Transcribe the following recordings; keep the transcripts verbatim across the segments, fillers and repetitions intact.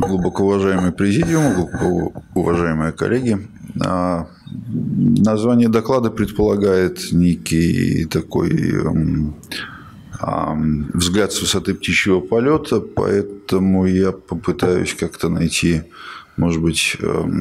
Глубоко уважаемый президиум, глубоко уважаемые коллеги. Название доклада предполагает некий такой взгляд с высоты птичьего полета, поэтому я попытаюсь как-то найти, может быть,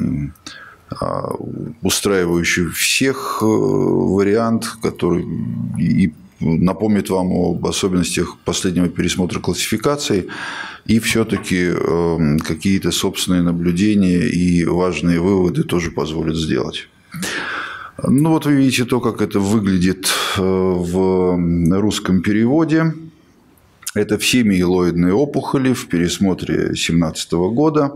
устраивающий всех вариант, который и напомнит вам об особенностях последнего пересмотра классификаций и все-таки какие-то собственные наблюдения и важные выводы тоже позволит сделать. Ну вот вы видите то, как это выглядит в русском переводе. Это все миелоидные опухоли в пересмотре две тысячи семнадцатого года.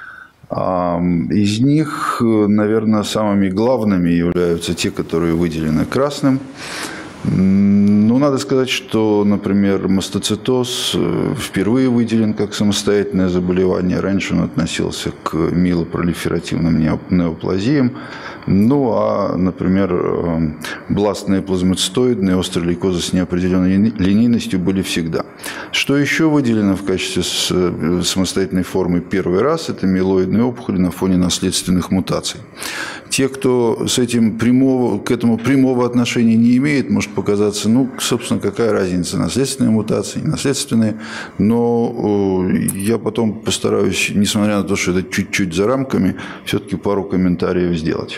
Из них, наверное, самыми главными являются те, которые выделены красным. Ну, надо сказать, что, например, мастоцитоз впервые выделен как самостоятельное заболевание. Раньше он относился к миелопролиферативным неоплазиям. Ну, а, например, бластные плазмоцитоидные острые лейкозы с неопределенной линейностью были всегда. Что еще выделено в качестве самостоятельной формы первый раз, это миелоидные опухоли на фоне наследственных мутаций. Те, кто с этим прямого, к этому прямого отношения не имеет, может показаться, ну, собственно, какая разница, наследственные мутации, не наследственные. Но я потом постараюсь, несмотря на то, что это чуть-чуть за рамками, все-таки пару комментариев сделать.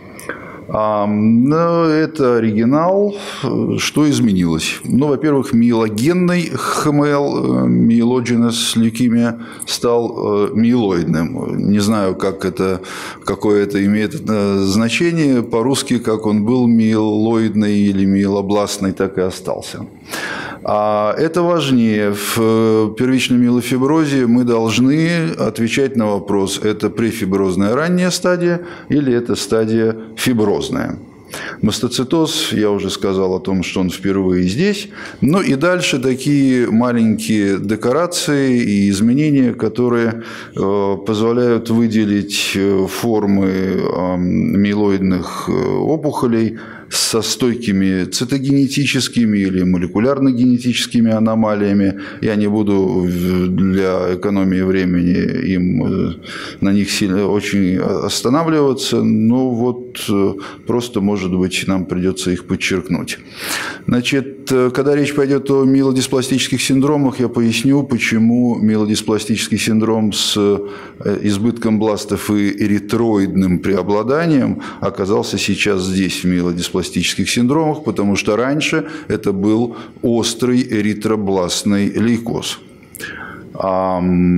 Но это оригинал. Что изменилось? Ну, во-первых, миелогенный эйч эм эл, миелоgenous leukemia, стал миелоидным. Не знаю, как это, какое это имеет значение. По-русски, как он был миелоидный или миелобластный, так и остался. А это важнее. В первичном миелофиброзе мы должны отвечать на вопрос, это префиброзная ранняя стадия или это стадия фиброзная. Мастоцитоз, я уже сказал о том, что он впервые здесь. Ну и дальше такие маленькие декорации и изменения, которые позволяют выделить формы миелоидных опухолей со стойкими цитогенетическими или молекулярно-генетическими аномалиями. Я не буду для экономии времени им, на них сильно очень останавливаться, но вот просто, может быть, нам придется их подчеркнуть. Значит, когда речь пойдет о миелодиспластических синдромах, я поясню, почему миелодиспластический синдром с избытком бластов и эритроидным преобладанием оказался сейчас здесь, в миелодиспластических синдромах, потому что раньше это был острый эритробластный лейкоз. А,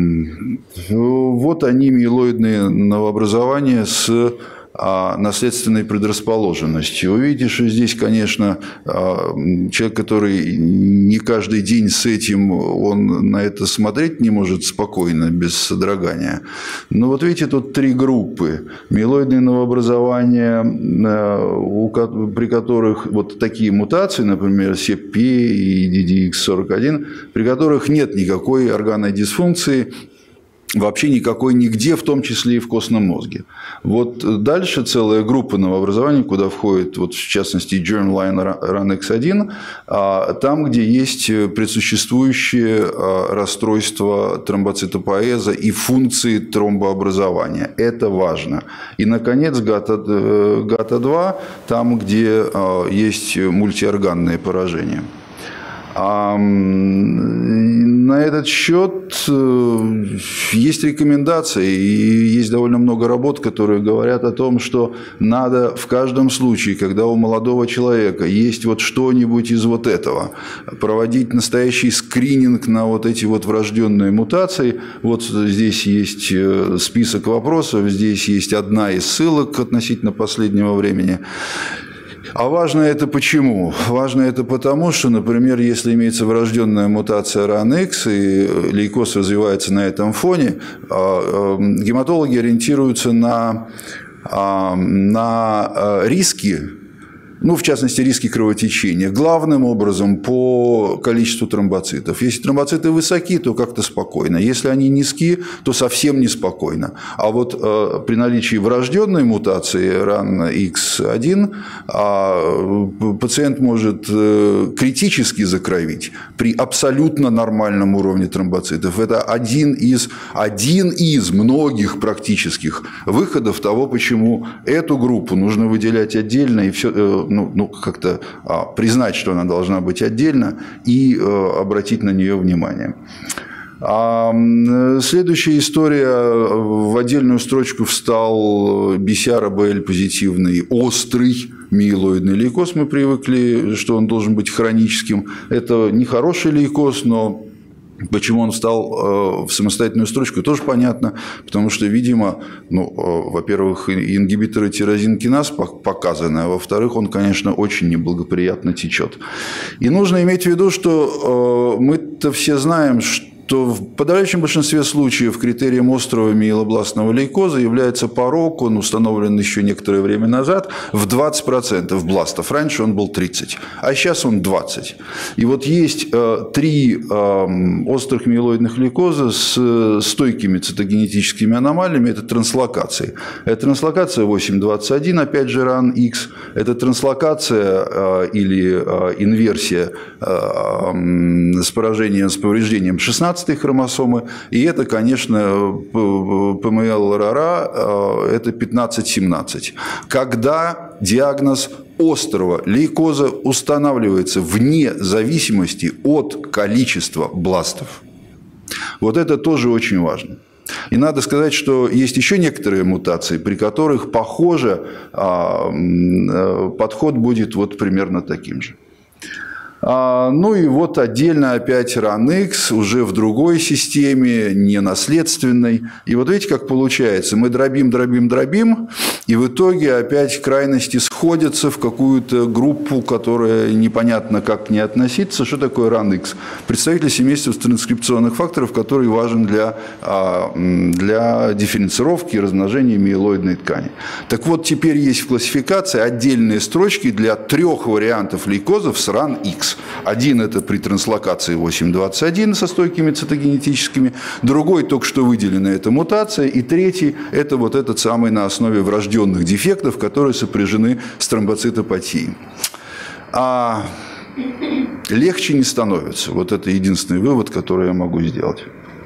вот они, миелоидные новообразования с наследственной предрасположенностью. Вы видите, что здесь, конечно, человек, который не каждый день с этим, он на это смотреть не может спокойно, без содрогания. Но вот видите, тут три группы. Миелоидные новообразования, при которых вот такие мутации, например, сеп-пи и ди ди икс сорок один, при которых нет никакой органной дисфункции, вообще никакой нигде, в том числе и в костном мозге. Вот дальше целая группа новообразований, куда входит, вот, в частности, germline ран икс один, там, где есть предсуществующее расстройство тромбоцитопоэза и функции тромбообразования. Это важно. И, наконец, гата два, там, где есть мультиорганные поражения. А на этот счет есть рекомендации и есть довольно много работ, которые говорят о том, что надо в каждом случае, когда у молодого человека есть вот что-нибудь из вот этого, проводить настоящий скрининг на вот эти вот врожденные мутации. Вот здесь есть список вопросов, здесь есть одна из ссылок относительно последнего времени. А важно это почему? Важно это потому, что, например, если имеется врожденная мутация ран икс и лейкоз развивается на этом фоне, гематологи ориентируются на, на риски ну, в частности, риски кровотечения, главным образом по количеству тромбоцитов. Если тромбоциты высоки, то как-то спокойно. Если они низки, то совсем неспокойно. А вот э, при наличии врожденной мутации ран икс один э, пациент может э, критически закровить при абсолютно нормальном уровне тромбоцитов. Это один из, один из многих практических выходов того, почему эту группу нужно выделять отдельно и все, э, ну, ну, как-то а, признать, что она должна быть отдельно, и а, обратить на нее внимание. А следующая история. В отдельную строчку встал би си ар а бэ эл позитивный острый миелоидный лейкоз. Мы привыкли, что он должен быть хроническим. Это не хороший лейкоз, но почему он встал в самостоятельную строчку, тоже понятно, потому что, видимо, ну, во-первых, ингибиторы тирозин-киназ показаны, а во-вторых, он, конечно, очень неблагоприятно течет. И нужно иметь в виду, что мы-то все знаем, что то в подавляющем большинстве случаев критерием острого миелобластного лейкоза является порог, он установлен еще некоторое время назад, в двадцать процентов бластов. Раньше он был тридцать процентов, а сейчас он двадцать процентов. И вот есть э, три э, острых миелоидных лейкоза с стойкими цитогенетическими аномалиями. Это транслокации. Это транслокация восемь двадцать один, опять же ран икс. Это транслокация э, или э, инверсия э, с поражением, с повреждением шестнадцатой хромосомы, и это, конечно, пэ эм эл эр эр а, это пятнадцать семнадцать. Когда диагноз острого лейкоза устанавливается вне зависимости от количества бластов. Вот это тоже очень важно. И надо сказать, что есть еще некоторые мутации, при которых, похоже, подход будет вот примерно таким же. Ну и вот отдельно опять ран икс уже в другой системе, не наследственной. И вот видите, как получается. Мы дробим, дробим, дробим, и в итоге опять крайности сходятся в какую-то группу, которая непонятно как к ней относиться. Что такое ран икс? Представитель семейства транскрипционных факторов, который важен для, для дифференцировки и размножения миелоидной ткани. Так вот, теперь есть в классификации отдельные строчки для трех вариантов лейкозов с ран икс. Один – это при транслокации восемь двадцать один со стойкими цитогенетическими, другой – только что выделена эта мутация, и третий – это вот этот самый на основе врожденных дефектов, которые сопряжены с тромбоцитопатией. А легче не становится. Вот это единственный вывод, который я могу сделать.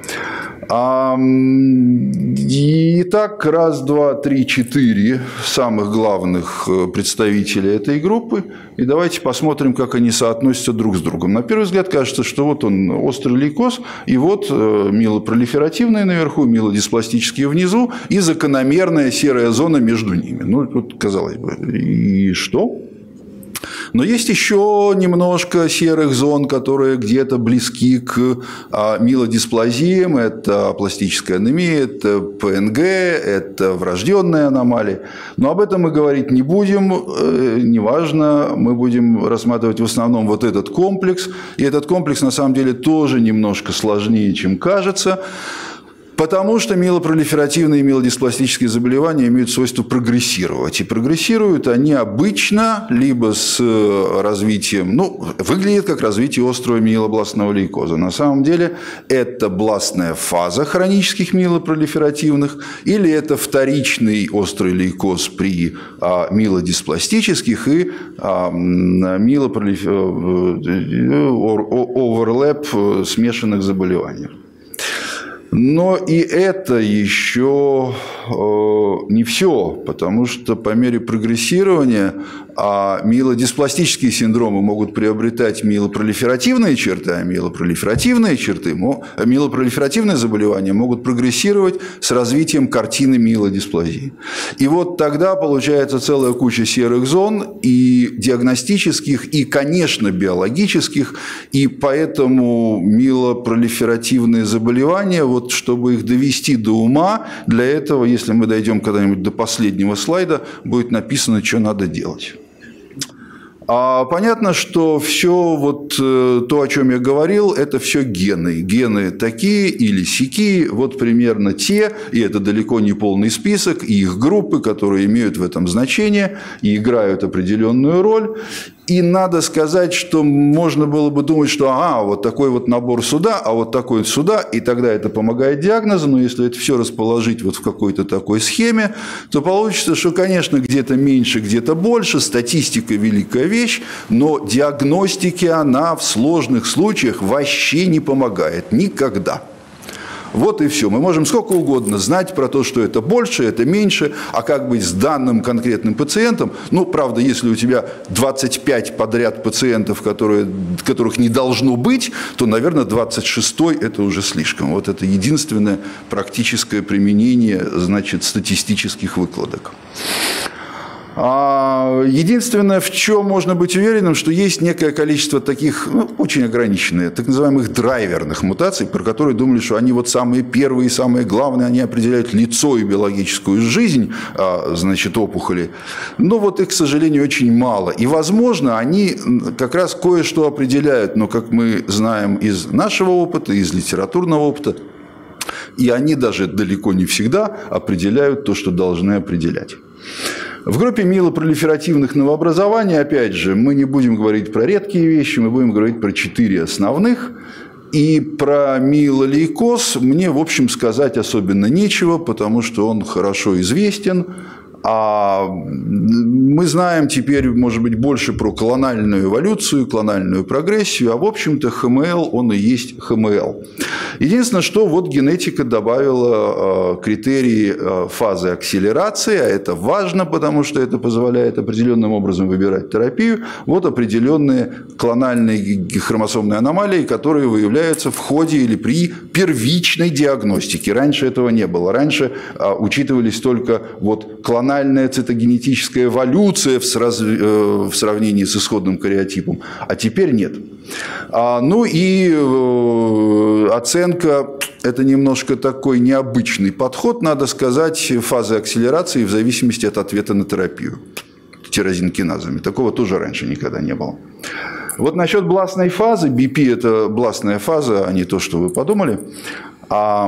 Итак, раз, два, три, четыре самых главных представителей этой группы. И давайте посмотрим, как они соотносятся друг с другом. На первый взгляд кажется, что вот он острый лейкоз, и вот миелопролиферативные наверху, миелодиспластические внизу, и закономерная серая зона между ними. Ну, тут казалось бы, и что? Но есть еще немножко серых зон, которые где-то близки к миелодисплазиям. Это пластическая анемия, это пэ эн гэ, это врожденные аномалии. Но об этом мы говорить не будем, неважно. Мы будем рассматривать в основном вот этот комплекс. И этот комплекс на самом деле тоже немножко сложнее, чем кажется. Потому что миелопролиферативные и миелодиспластические заболевания имеют свойство прогрессировать. И прогрессируют они обычно либо с развитием, ну, выглядит как развитие острого миелобластного лейкоза. На самом деле это бластная фаза хронических миелопролиферативных, или это вторичный острый лейкоз при а, миелодиспластических и а, миелопролиф... оверлэп смешанных заболеваниях. Но и это еще не все, потому что по мере прогрессирования а миелодиспластические синдромы могут приобретать миелопролиферативные черты, а миелопролиферативные черты, миелопролиферативные заболевания могут прогрессировать с развитием картины миелодисплазии. И вот тогда получается целая куча серых зон, и диагностических, и, конечно, биологических, и поэтому миелопролиферативные заболевания, вот чтобы их довести до ума, для этого, если мы дойдем когда-нибудь до последнего слайда, будет написано, что надо делать. А понятно, что все вот то, о чем я говорил, это все гены. Гены такие или сякие, вот примерно те, и это далеко не полный список, и их группы, которые имеют в этом значение и играют определенную роль. И надо сказать, что можно было бы думать, что ага, вот такой вот набор сюда, а вот такой сюда, и тогда это помогает диагнозу, но если это все расположить вот в какой-то такой схеме, то получится, что, конечно, где-то меньше, где-то больше, статистика – великая вещь, но диагностике она в сложных случаях вообще не помогает никогда. Вот и все. Мы можем сколько угодно знать про то, что это больше, это меньше, а как быть с данным конкретным пациентом. Ну, правда, если у тебя двадцать пять подряд пациентов, которые, которых не должно быть, то, наверное, двадцать шестой – это уже слишком. Вот это единственное практическое применение, значит, статистических выкладок. Единственное, в чем можно быть уверенным, что есть некое количество таких, ну, очень ограниченных, так называемых драйверных мутаций, про которые думали, что они вот самые первые, самые главные, они определяют лицо и биологическую жизнь, значит, опухоли. Но вот их, к сожалению, очень мало. И, возможно, они как раз кое-что определяют, но, как мы знаем из нашего опыта, из литературного опыта, и они даже далеко не всегда определяют то, что должны определять. В группе миелопролиферативных новообразований, опять же, мы не будем говорить про редкие вещи, мы будем говорить про четыре основных. И про миелолейкоз мне, в общем, сказать особенно нечего, потому что он хорошо известен. А мы знаем теперь, может быть, больше про клональную эволюцию, клональную прогрессию, а, в общем-то, эйч эм эл, он и есть эйч эм эл. Единственное, что вот генетика добавила критерии фазы акселерации, а это важно, потому что это позволяет определенным образом выбирать терапию, вот определенные клональные хромосомные аномалии, которые выявляются в ходе или при первичной диагностике. Раньше этого не было. Раньше учитывались только вот клональные цитогенетическая эволюция в сравнении с исходным кариотипом, а теперь нет. Ну и оценка – это немножко такой необычный подход, надо сказать, фазы акселерации в зависимости от ответа на терапию тирозинкиназами. Такого тоже раньше никогда не было. Вот насчет бластной фазы, би пи – это бластная фаза, а не то, что вы подумали. А,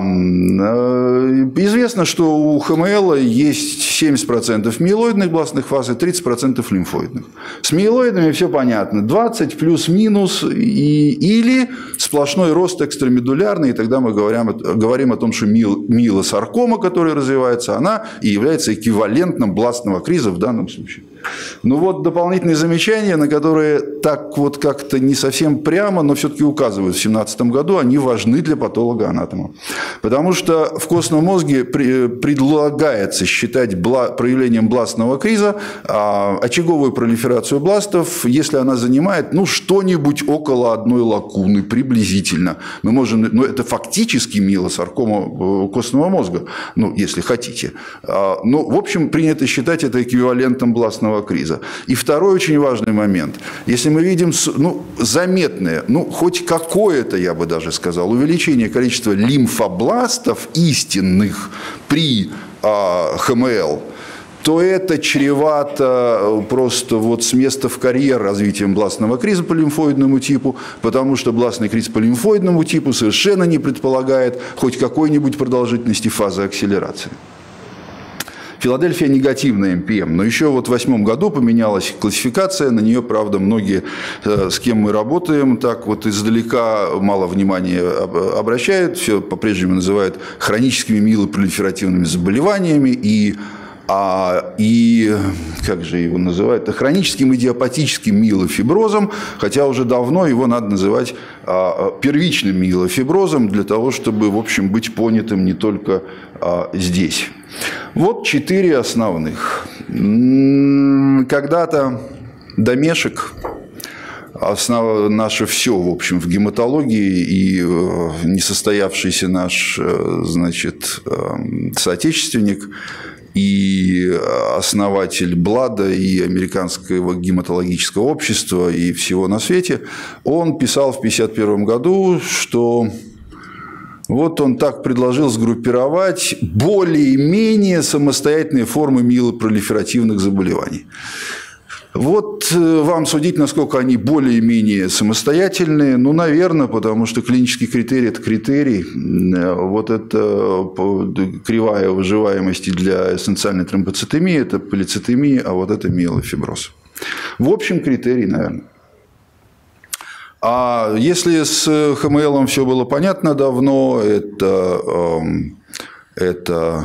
известно, что у эйч эм эл есть семьдесят процентов миелоидных бластных фаз и тридцать процентов лимфоидных. С миелоидами все понятно. двадцать плюс-минус и, или сплошной рост экстрамедулярный. И тогда мы говорим, говорим о том, что миелосаркома, которая развивается, она и является эквивалентом бластного криза в данном случае. Ну вот дополнительные замечания, на которые так вот как-то не совсем прямо, но все-таки указывают в две тысячи семнадцатом году, они важны для патолога-анатома. Потому что в костном мозге предлагается считать проявлением бластного криза очаговую пролиферацию бластов, если она занимает ну, что-нибудь около одной лакуны приблизительно. Мы можем, ну, это фактически миелосаркома костного мозга, ну, если хотите. Но, в общем, принято считать это эквивалентом бластного криза. И второй очень важный момент. Если мы видим ну, заметное, ну, хоть какое-то, я бы даже сказал, увеличение количества лимфобластов истинных при а, эйч эм эл, то это чревато просто вот с места в карьер развитием бластного криза по лимфоидному типу, потому что бластный криз по лимфоидному типу совершенно не предполагает хоть какой-нибудь продолжительности фазы акселерации. Филадельфия негативная эм пи эм, но еще вот в восьмом году поменялась классификация, на нее, правда, многие, с кем мы работаем, так вот издалека мало внимания обращают, все по-прежнему называют хроническими миелопролиферативными заболеваниями и А, и, как же его называют, хроническим идиопатическим миелофиброзом, хотя уже давно его надо называть а, первичным миелофиброзом для того, чтобы, в общем, быть понятым не только а, здесь. Вот четыре основных. Когда-то домешек, основа наше все, в общем, в гематологии, и несостоявшийся наш, значит, соотечественник, и основатель БЛАДа, и Американского гематологического общества, и всего на свете, он писал в тысяча девятьсот пятьдесят первом году, что вот он так предложил сгруппировать более-менее самостоятельные формы миелопролиферативных заболеваний. Вот вам судить, насколько они более-менее самостоятельные. Ну, наверное, потому что клинический критерий – это критерий. Вот это кривая выживаемости для эссенциальной тромбоцитемии – это полицитемия, а вот это миелофиброз. В общем, критерий, наверное. А если с эйч эм эл все было понятно давно, это, это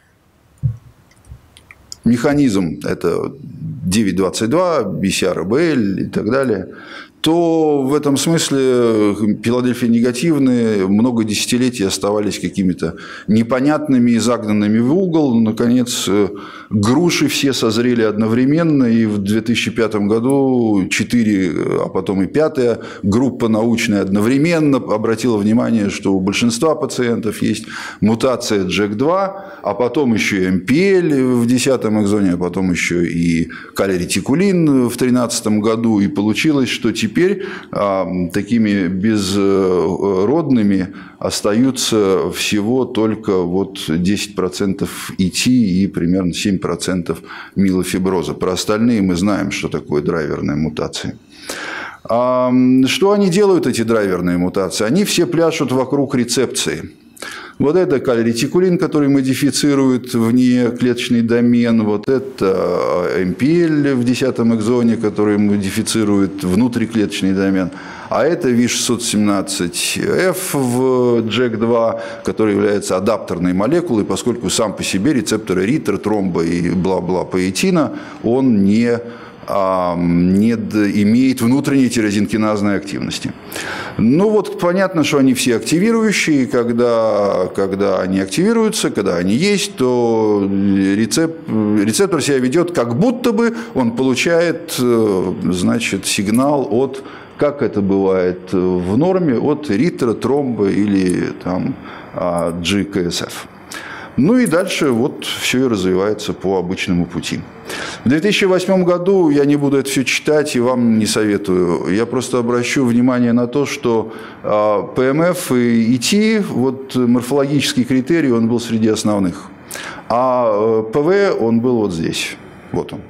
механизм, это девять двадцать два, би си ар и би эл и так далее, то в этом смысле Филадельфия негативные много десятилетий оставались какими-то непонятными и загнанными в угол. Наконец, груши все созрели одновременно, и в две тысячи пятом году четыре, а потом и пятая группа научная одновременно обратила внимание, что у большинства пациентов есть мутация джек два, а потом еще и эм пи эл в десятом экзоне, а потом еще и калий-ретикулин в две тысячи тринадцатом году, и получилось, что теперь Теперь а, такими безродными остаются всего только вот десять процентов и ти и примерно семь процентов миелофиброза. Про остальные мы знаем, что такое драйверная мутация. А, что они делают, эти драйверные мутации? Они все пляшут вокруг рецепции. Вот это калий-ретикулин, который модифицирует внеклеточный домен. Вот это эм пи эл в десятом экзоне, который модифицирует внутриклеточный домен. А это ви шестьсот семнадцать эф в джек два, который является адаптерной молекулой, поскольку сам по себе рецепторы ритер, тромба и бла-бла поэтина, он не... не имеет внутренней тирозинкиназной активности. Ну вот понятно, что они все активирующие, когда, когда они активируются, когда они есть, то рецеп, рецептор себя ведет, как будто бы он получает, значит, сигнал от, как это бывает в норме, от ритера, тромба или там джи ка эс эф. Ну и дальше вот все и развивается по обычному пути. В две тысячи восьмом году, я не буду это все читать и вам не советую, я просто обращу внимание на то, что пэ эм эф и и ти, вот морфологический критерий, он был среди основных, а пэ вэ, он был вот здесь, вот он.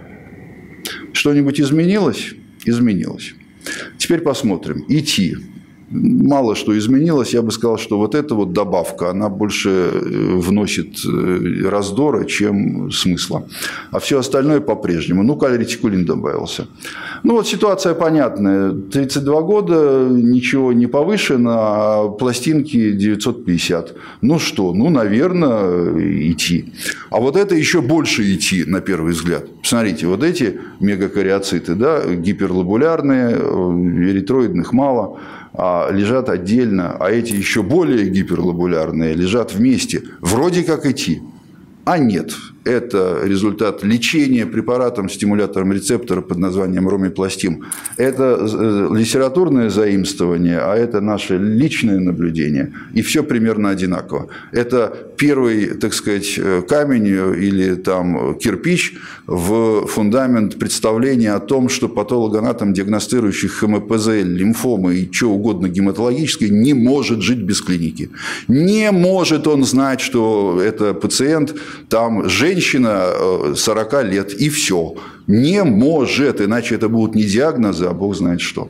Что-нибудь изменилось? Изменилось. Теперь посмотрим. и ти. Мало что изменилось, я бы сказал, что вот эта вот добавка, она больше вносит раздора, чем смысла. А все остальное по-прежнему. Ну, калий-ретикулин добавился. Ну, вот ситуация понятная. тридцать два года, ничего не повышено, а пластинки девятьсот пятьдесят. Ну что, ну, наверное, и ти. А вот это еще больше и ти, на первый взгляд. Посмотрите, вот эти мегакариоциты, да, гиперлобулярные, эритроидных мало, лежат отдельно, а эти еще более гиперлобулярные лежат вместе. Вроде как и ти. А нет. Это результат лечения препаратом, стимулятором рецептора под названием ромипластим. Это литературное заимствование, а это наше личное наблюдение. И все примерно одинаково. Это первый, так сказать, камень или там кирпич в фундамент представления о том, что патологоанатом, диагностирующий эйч эм пэ зэ, лимфомы и что угодно гематологическое, не может жить без клиники. Не может он знать, что это пациент, там, женщина, Женщина сорока лет, и все. Не может, иначе это будут не диагнозы, а бог знает что.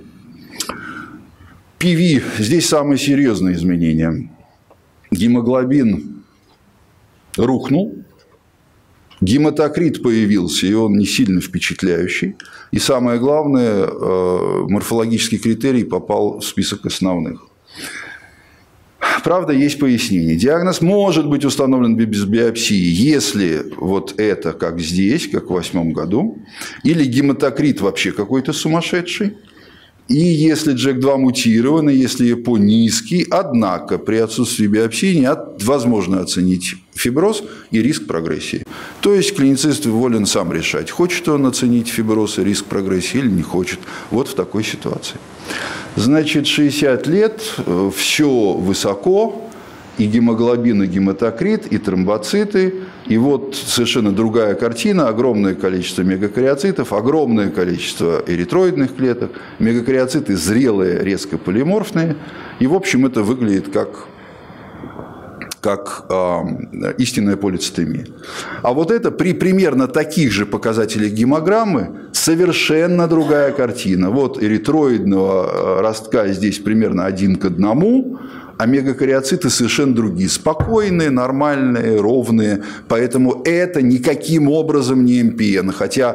пи ви. Здесь самые серьезные изменения. Гемоглобин рухнул. Гематокрит появился, и он не сильно впечатляющий. И самое главное, морфологический критерий попал в список основных. Правда, есть пояснение. Диагноз может быть установлен без биопсии, если вот это, как здесь, как в восьмом году, или гематокрит вообще какой-то сумасшедший, и если джек два мутирован, и если ЭПО низкий, однако при отсутствии биопсии возможно оценить фиброз и риск прогрессии. То есть клиницист волен сам решать, хочет он оценить фиброз и риск прогрессии или не хочет. Вот в такой ситуации. Значит, шестьдесят лет, все высоко, и гемоглобин, и гематокрит, и тромбоциты. И вот совершенно другая картина. Огромное количество мегакариоцитов, огромное количество эритроидных клеток. Мегакариоциты зрелые, резко полиморфные. И, в общем, это выглядит как, как э, истинная полицитемия. А вот это при примерно таких же показателях гемограммы совершенно другая картина. Вот эритроидного ростка здесь примерно один к одному, а мегакариоциты совершенно другие. Спокойные, нормальные, ровные. Поэтому это никаким образом не эм пи эн. Хотя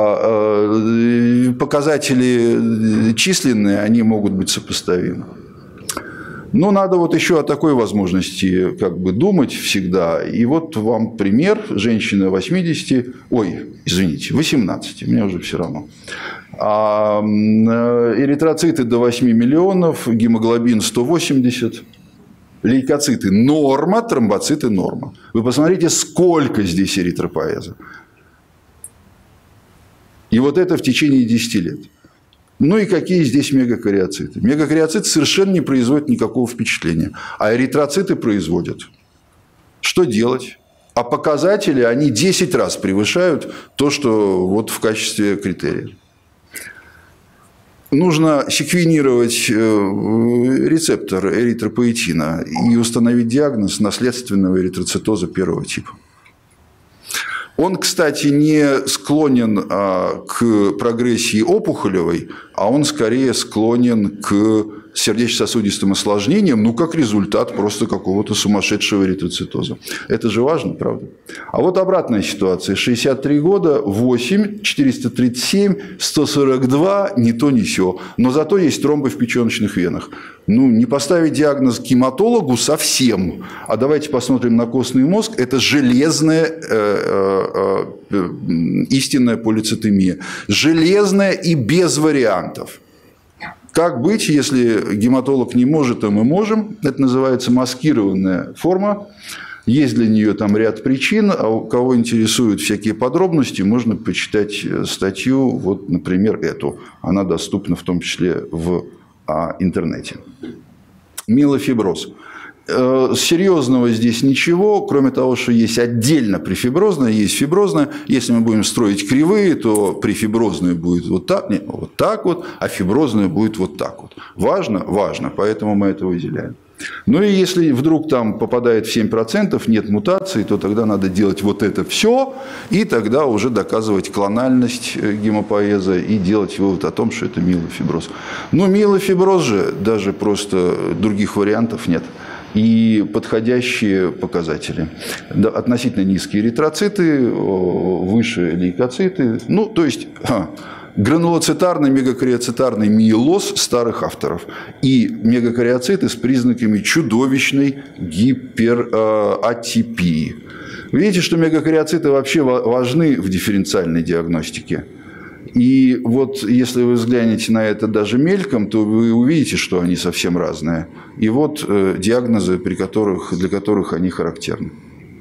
показатели численные, они могут быть сопоставимы. Но надо вот еще о такой возможности как бы думать всегда. И вот вам пример. Женщина восьмидесяти, ой, извините, восемнадцати, мне уже все равно. А эритроциты до восьми миллионов, гемоглобин сто восемьдесят, лейкоциты норма, тромбоциты норма. Вы посмотрите, сколько здесь эритропоэза. И вот это в течение десяти лет. Ну и какие здесь мегакариоциты? Мегакариоциты совершенно не производят никакого впечатления, а эритроциты производят. Что делать? А показатели, они десять раз превышают то, что вот в качестве критерия. Нужно секвенировать рецептор эритропоэтина и установить диагноз наследственного эритроцитоза первого типа. Он, кстати, не склонен к прогрессии опухолевой, а он скорее склонен к сердечно-сосудистым осложнениям, ну, как результат просто какого-то сумасшедшего эритроцитоза. Это же важно, правда? А вот обратная ситуация. шестьдесят три года, восемь, четыреста тридцать семь, сто сорок два, ни то, ни сё. Но зато есть тромбы в печеночных венах. Ну, не поставить диагноз гематологу совсем. А давайте посмотрим на костный мозг. Это железная э, э, э, истинная полицитемия. Железная и без вариантов. Как быть, если гематолог не может, а мы можем? Это называется маскированная форма. Есть для нее там ряд причин. А у кого интересуют всякие подробности, можно почитать статью, вот, например, эту. Она доступна в том числе в а, интернете. Миелофиброз. Серьезного здесь ничего, кроме того, что есть отдельно префиброзное, есть фиброзное. Если мы будем строить кривые, то префиброзное будет вот так, нет, вот так вот, а фиброзное будет вот так вот. Важно? Важно, поэтому мы это выделяем. Ну и если вдруг там попадает в семь процентов, нет мутаций, то тогда надо делать вот это все, и тогда уже доказывать клональность гемопоэза и делать вывод о том, что это миелофиброз. Но миелофиброз же, даже просто других вариантов нет. И подходящие показатели. Относительно низкие эритроциты, выше лейкоциты. Ну, то есть, ха, гранулоцитарный, мегакариоцитарный миелоз старых авторов. И мегакариоциты с признаками чудовищной гиператипии. Вы видите, что мегакариоциты вообще важны в дифференциальной диагностике. И вот если вы взглянете на это даже мельком, то вы увидите, что они совсем разные. И вот э, диагнозы, при которых, для которых они характерны.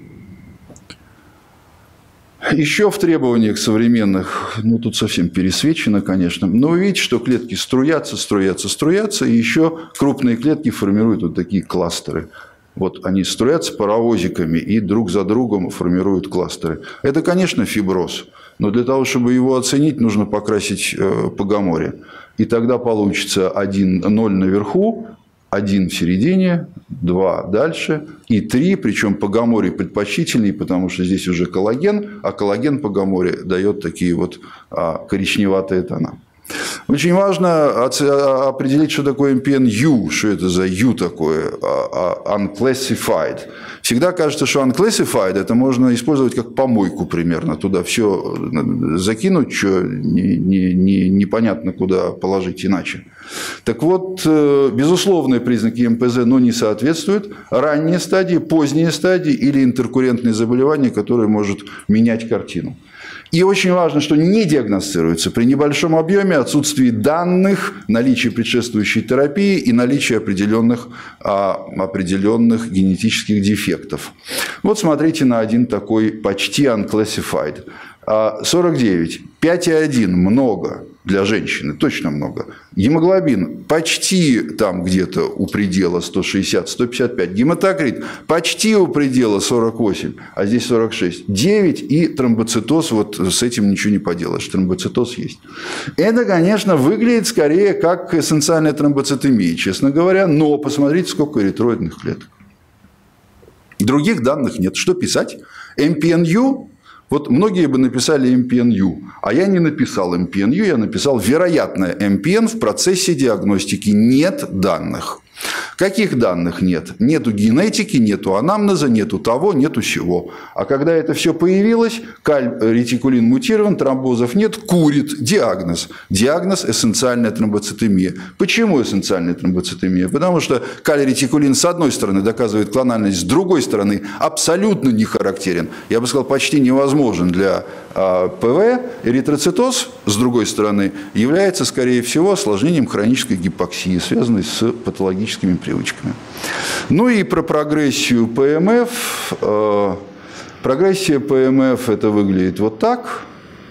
Еще в требованиях современных, ну тут совсем пересвечено, конечно, но вы видите, что клетки струятся, струятся, струятся, и еще крупные клетки формируют вот такие кластеры. Вот они струятся паровозиками и друг за другом формируют кластеры. Это, конечно, фиброз. Но для того, чтобы его оценить, нужно покрасить по гаморе. И тогда получится один ноль наверху, один в середине, два дальше и три. Причем по гаморе предпочтительней, потому что здесь уже коллаген, а коллаген по гаморе дает такие вот коричневатые тона. Очень важно определить, что такое эм пи эн ю, что это за U такое, unclassified. Всегда кажется, что unclassified это можно использовать как помойку примерно. Туда все закинуть, что не, не, не, непонятно куда положить иначе. Так вот, безусловные признаки эм пэ зэ, но не соответствуют. Ранние стадии, поздние стадии или интеркуррентные заболевания, которые может менять картину. И очень важно, что не диагностируется при небольшом объеме, отсутствии данных, наличии предшествующей терапии и наличии определенных, определенных генетических дефектов. Вот смотрите на один такой почти unclassified. сорок девять, пять и один много для женщины, точно много. Гемоглобин почти там где-то у предела сто шестьдесят - сто пятьдесят пять. Гематокрит почти у предела сорок восемь, а здесь сорок шесть. девять и тромбоцитоз, вот с этим ничего не поделаешь, тромбоцитоз есть. Это, конечно, выглядит скорее как эссенциальная тромбоцитемия, честно говоря, но посмотрите, сколько эритроидных клеток. Других данных нет. Что писать? эм пи эн ю Вот многие бы написали эм пи эн ю, а я не написал эм пи эн ю, я написал вероятное эм пи эн в процессе диагностики. Нет данных. Каких данных нет? Нету генетики, нету анамнеза, нету того, нету сего. А когда это все появилось, каль-ретикулин мутирован, тромбозов нет, курит. Диагноз. Диагноз – эссенциальная тромбоцитемия. Почему эссенциальная тромбоцитемия? Потому что каль-ретикулин с одной стороны доказывает клональность, с другой стороны абсолютно не характерен. Я бы сказал, почти невозможен для ПВ. Эритроцитоз, с другой стороны, является, скорее всего, осложнением хронической гипоксии, связанной с патологическими привычками. Ну и про прогрессию ПМФ. Прогрессия ПМФ это выглядит вот так.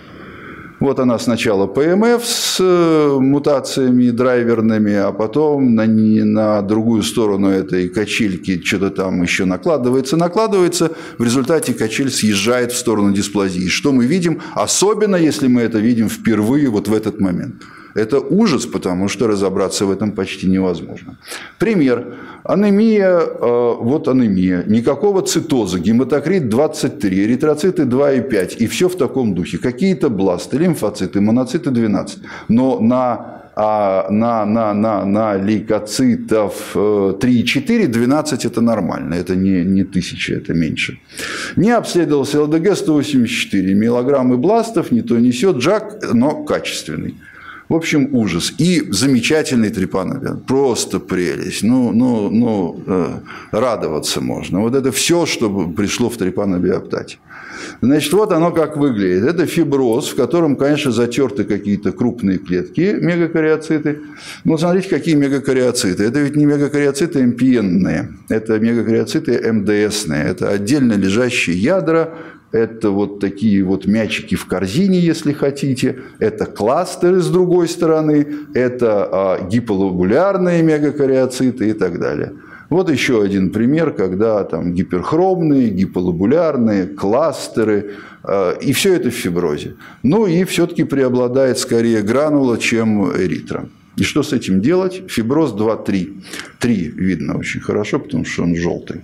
Вот она сначала ПМФ с мутациями драйверными, а потом на, на другую сторону этой качельки что-то там еще накладывается, накладывается. В результате качель съезжает в сторону дисплазии. Что мы видим? Особенно, если мы это видим впервые вот в этот момент. Это ужас, потому что разобраться в этом почти невозможно. Пример. Анемия, вот анемия. Никакого цитоза, гематокрит двадцать три, эритроциты два и пять. И все в таком духе. Какие-то бласты, лимфоциты, моноциты двенадцать. Но на, на, на, на, на лейкоцитов три и четыре двенадцать это нормально. Это не, не тысяча, это меньше. Не обследовался ЛДГ сто восемьдесят четыре. Миллограммы бластов не то несет, джак, но качественный. В общем, ужас. И замечательный трипанобиопт. Просто прелесть. Ну, ну, ну э, радоваться можно. Вот это все, что пришло в трипанобиоптате. Значит, вот оно как выглядит. Это фиброз, в котором, конечно, затерты какие-то крупные клетки, мегакариоциты. Но смотрите, какие мегакариоциты. Это ведь не мегакариоциты эм пи эн-ные. Это мегакариоциты эм дэ эс-ные. Это отдельно лежащие ядра. Это вот такие вот мячики в корзине, если хотите. Это кластеры с другой стороны. Это гиполобулярные мегакариоциты и так далее. Вот еще один пример, когда там гиперхромные, гиполобулярные, кластеры. И все это в фиброзе. Ну и все-таки преобладает скорее гранула, чем эритра. И что с этим делать? Фиброз два-три. три видно очень хорошо, потому что он желтый.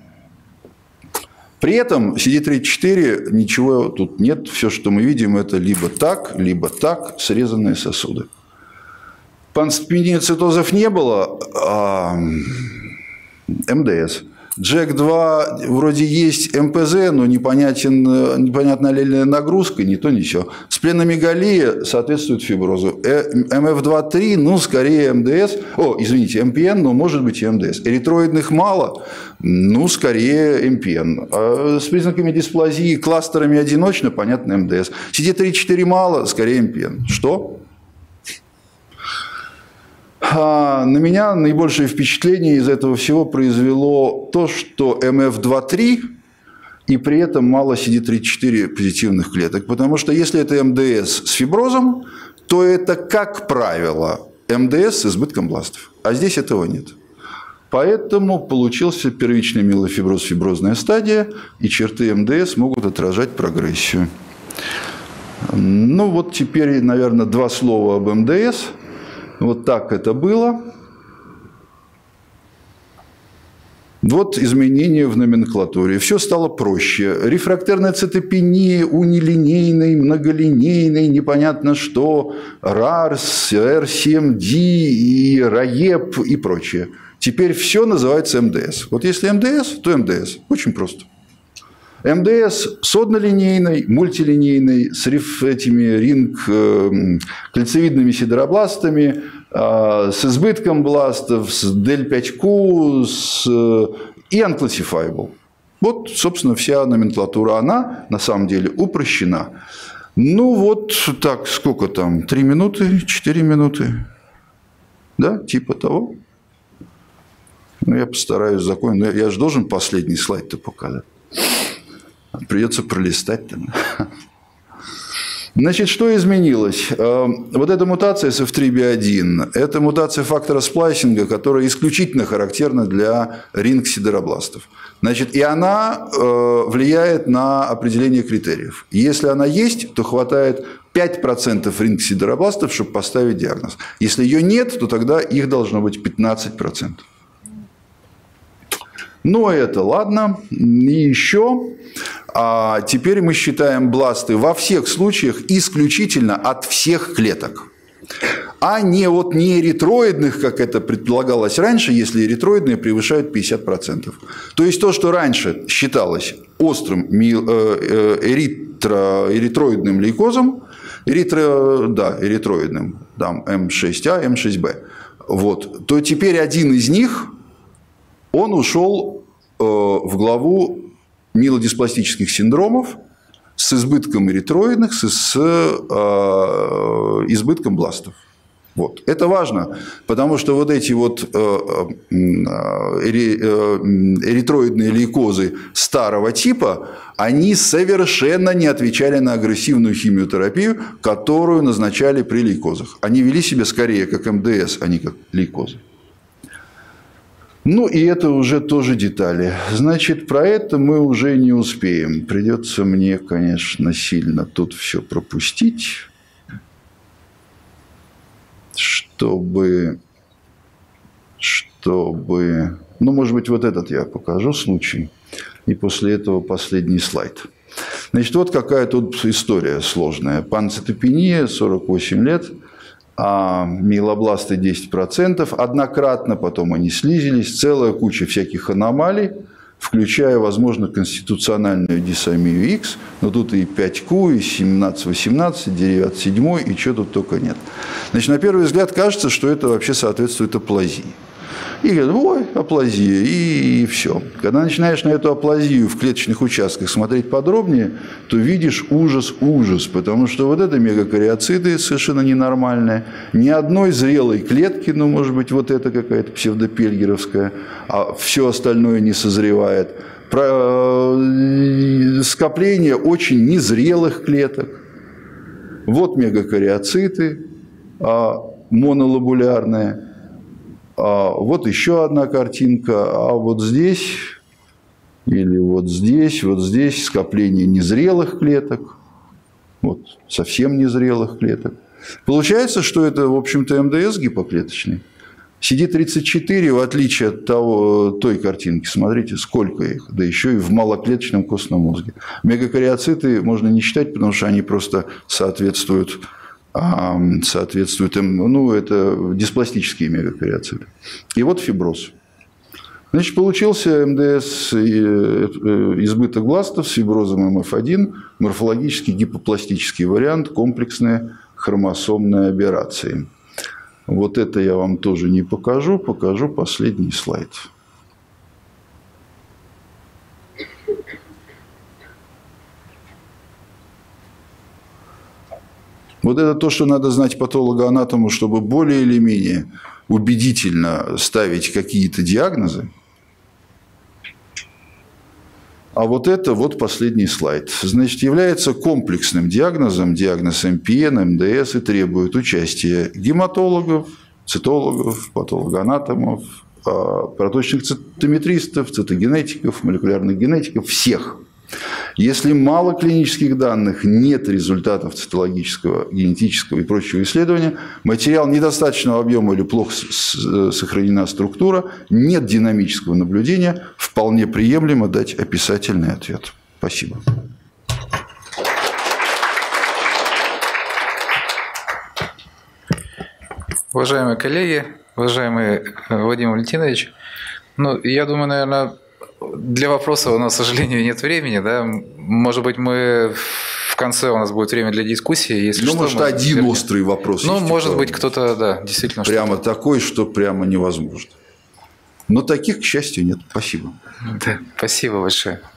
При этом си ди тридцать четыре ничего тут нет. Все, что мы видим, это либо так, либо так, срезанные сосуды. Панспенилцитозов не было, а эм дэ эс. джек два вроде есть эм пэ зэ, но непонятен, непонятна аллельная нагрузка, ни то, ни сё. Спленомегалия соответствует фиброзу. эм эф два-три, ну, скорее эм дэ эс. О, извините, эм пи эн, но может быть и эм дэ эс. Эритроидных мало, ну, скорее эм пи эн. А с признаками дисплазии, кластерами одиночно, понятно, эм дэ эс. си ди тридцать четыре мало, скорее эм пи эн. Что? На меня наибольшее впечатление из этого всего произвело то, что эм эф два-три и при этом мало си ди тридцать четыре позитивных клеток. Потому что если это эм дэ эс с фиброзом, то это, как правило, эм дэ эс с избытком бластов. А здесь этого нет. Поэтому получился первичный миелофиброз, фиброзная стадия, и черты эм дэ эс могут отражать прогрессию. Ну вот теперь, наверное, два слова об эм дэ эс. Вот так это было. Вот изменения в номенклатуре. Все стало проще. Рефрактерная цитопения, унилинейный, многолинейный, непонятно что, рарс, эр семь ди и раеп и прочее. Теперь все называется эм дэ эс. Вот если эм дэ эс, то эм дэ эс. Очень просто. эм дэ эс с однолинейной, мультилинейной, с этими ринг кольцевидными сидеробластами, с избытком бластов, с дель пять ку с... и unclassifiable. Вот, собственно, вся номенклатура. Она, на самом деле, упрощена. Ну, вот так, сколько там? Три минуты? Четыре минуты? Да, типа того. Ну, я постараюсь закончить. Я же должен последний слайд-то показать. Придется пролистать там. Значит, что изменилось? Вот эта мутация эс эф три би один, это мутация фактора сплайсинга, которая исключительно характерна для ринг-сидеробластов. Значит, и она влияет на определение критериев. Если она есть, то хватает пять процентов ринг-сидеробластов, чтобы поставить диагноз. Если ее нет, то тогда их должно быть пятнадцать процентов. Но это ладно. И еще А теперь мы считаем бласты во всех случаях исключительно от всех клеток. А не от неэритроидных, как это предполагалось раньше, если эритроидные превышают пятьдесят процентов. То есть то, что раньше считалось острым эритро, эритроидным лейкозом, эритро, да, эритроидным, там эм шесть а, эм шесть бэ, вот, то теперь один из них, он ушел э, в главу миелодиспластических синдромов с избытком эритроидных, с, с э, избытком бластов. Вот. Это важно, потому что вот эти вот э, э, эритроидные лейкозы старого типа, они совершенно не отвечали на агрессивную химиотерапию, которую назначали при лейкозах. Они вели себя скорее как эм дэ эс, а не как лейкозы. Ну, и это уже тоже детали. Значит, про это мы уже не успеем. Придется мне, конечно, сильно тут все пропустить, чтобы, чтобы... Ну, может быть, вот этот я покажу случай. И после этого последний слайд. Значит, вот какая тут история сложная. Панцитопения, сорок восемь лет. А миелобласты десять процентов однократно, потом они снизились, целая куча всяких аномалий, включая, возможно, конституциональную дисомию X, но тут и пять ку, и семнадцать восемнадцать, дериват семь, и чего тут только нет. Значит, на первый взгляд кажется, что это вообще соответствует аплазии. И говорят, ой, аплазия, и, и все. Когда начинаешь на эту аплазию в клеточных участках смотреть подробнее, то видишь ужас, ужас, потому что вот это мегакариоциты совершенно ненормальные, ни одной зрелой клетки, ну, может быть, вот это какая-то псевдопельгеровская, а все остальное не созревает. Про... Скопление очень незрелых клеток. Вот мегакариоциты монолобулярные. Вот еще одна картинка, а вот здесь, или вот здесь, вот здесь скопление незрелых клеток, вот совсем незрелых клеток. Получается, что это, в общем-то, эм дэ эс гипоклеточный. си ди тридцать четыре, в отличие от того, той картинки, смотрите, сколько их, да еще и в малоклеточном костном мозге. Мегакариоциты можно не считать, потому что они просто соответствуют... соответствует, ну, это диспластические мегакариоциты. И вот фиброз. Значит, получился эм дэ эс, избыток бластов с фиброзом эм эф один, морфологический гипопластический вариант, комплексные хромосомные аберрации. Вот это я вам тоже не покажу, покажу последний слайд. Вот это то, что надо знать патологоанатому, чтобы более или менее убедительно ставить какие-то диагнозы. А вот это вот последний слайд. Значит, является комплексным диагнозом, диагноз эм пи эн, эм дэ эс, и требует участия гематологов, цитологов, патологоанатомов, проточных цитометристов, цитогенетиков, молекулярных генетиков, всех. Если мало клинических данных, нет результатов цитологического, генетического и прочего исследования, материал недостаточного объема или плохо сохранена структура, нет динамического наблюдения, вполне приемлемо дать описательный ответ. Спасибо. Уважаемые коллеги, уважаемый Вадим Валентинович, ну, я думаю, наверное, для вопроса у нас, к сожалению, нет времени, да. Может быть, мы в конце у нас будет время для дискуссии. Если ну, что, может, один вернее. острый вопрос. Ну, может типа, быть, кто-то, да, действительно. Прямо такой, что прямо невозможно. Но таких, к счастью, нет. Спасибо. Да, спасибо большое.